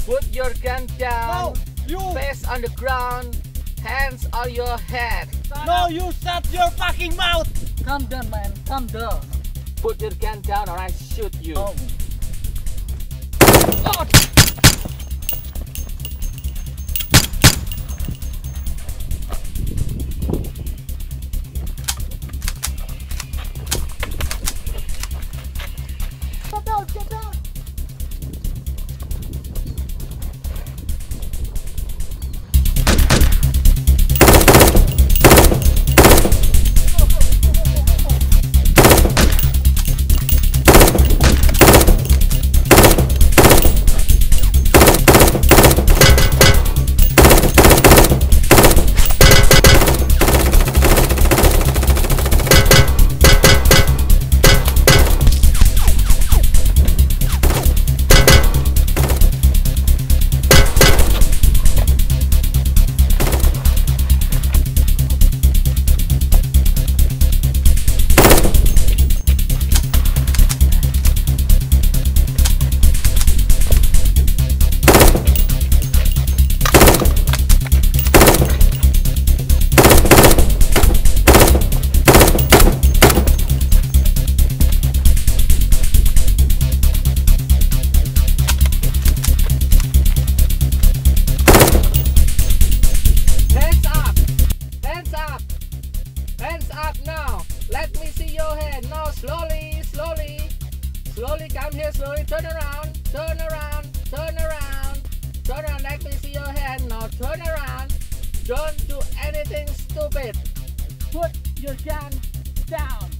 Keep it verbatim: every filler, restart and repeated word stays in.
Put your gun down. No, you. Face on the ground. Hands on your head. No, you shut your fucking mouth. Calm down, man. Calm down. Put your gun down or I shoot you. Oh. Oh. Get down, get down. Hands up now. Let me see your hand. Now slowly, slowly. Slowly come here, slowly. Turn around, turn around, turn around. Turn around, let me see your hand. Now turn around. Don't do anything stupid. Put your gun down.